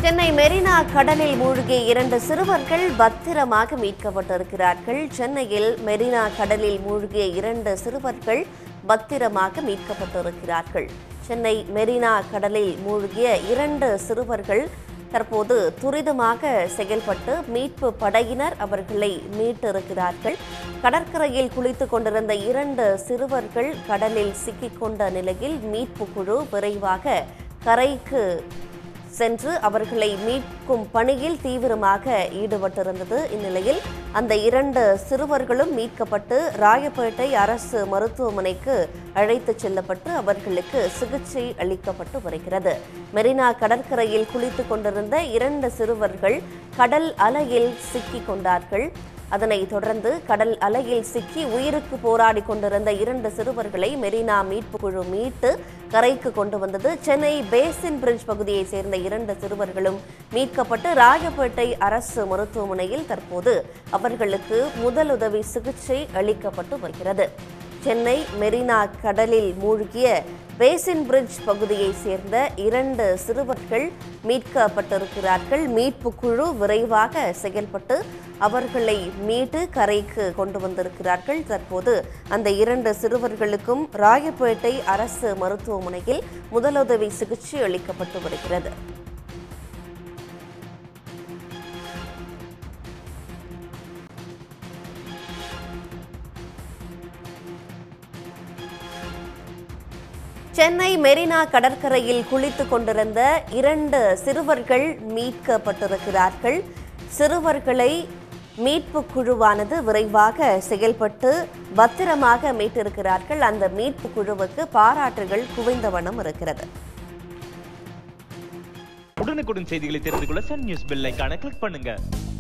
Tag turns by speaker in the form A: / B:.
A: சென்னை மெரினா கடலில் மூழ்கிய 2 சிறுவர்கள் பத்திரமாக மீட்கப்பட்டிருக்கிறார்கள். சென்னையில் மெரினா கடலில் மூழ்கிய 2 சிறுவர்கள் பத்திரமாக மீட்கப்பட்டிருக்கிறார்கள். சென்னை மெரினா கடலில் மூழ்கிய 2 சிறுவர்கள் தற்போது துரிதமாக செயல்பட்டு மீட்பு படையினர் அவர்களை மீட்டிருக்கிறார்கள். கடற்கரையில் குளித்துக் கொண்டிருந்த 2 சிறுவர்கள் கடலில் சிக்கிக்கொண்ட நிலையில் மீட்பு குழு விரைவாக கரைக்கு சென்று அவர்களை மீட்கும் பணியில் தீவிரமாக ஈடுபட்டிருந்தது. இந்நிலையில் அந்த 2 சிறுவர்களும் மீட்கப்பட்டு ராயப்பேட்டை அரசு மருத்துவமனைக்கு அழைத்துச் செல்லப்பட்டு அவர்களுக்கு சிகிச்சை அளிக்கப்பட்டு வருகிறது. மெரினா கடற்கரையில் குளித்துக் கொண்டிருந்த 2 சிறுவர்கள் கடல் அலையில் சிக்கிக் கொண்டார்கள். அதனைத் தொடர்ந்து கடல் அலையில் சிக்கி உயிருக்கு போராடி கொண்டிருந்த 2 சிறுவர்களை மெரினா மீட்பு குழு மீட்டு கரைக்கு கொண்டு வந்தது. சென்னை பேசின் பிரிட்ஜ் பகுதியைச் சேர்ந்த 2 சிறுவர்களும் மீட்கப்பட்டு ராயப்பேட்டை அரசு மருத்துவமனையில் தற்போது அவர்களுக்கு முதலுதவி சிகிச்சை அளிக்கப்பட்டு வருகிறது. சென்னை மெரினா கடலில் மூழ்கிய பேசின் பிரிட்ஜ் பகுதியைச் சேர்ந்த 2 சிறுவர்கள் மீட்கப்பட்டிருக்கிறார்கள். மீட்பு குழு விரைவாக செயல்பட்டு அவர்களை மீட்டு கரைக்கு கொண்டு வந்திருக்கிறார்கள். தற்போது அந்த 2 சிறுவர்களுக்கும் ராயப்பேட்டை அரசு மருத்துவமனையில் முதலுதவி சிகிச்சை அளிக்கப்பட்டு வருகிறது. சென்னை மெரினா கடற்கரையில் குளித்துக் கொண்டிருந்த 2 சிறுவர்கள் மீட்கப்பட்டிருக்கிறார்கள். சிறுவர்களை மீட்பு குழுவானது விரைவாக செயல்பட்டு பத்திரமாக மீட்டிருக்கிறார்கள். அந்த மீட்பு குழுவுக்கு பாராட்டுகள் குவிந்த வண்ணம் இருக்கிறது.
B: உடனுக்குடன் செய்திகளை தெரிந்து கொள்ள சன் நியூஸ் பெல் ஐகானை கிளிக் பண்ணுங்க.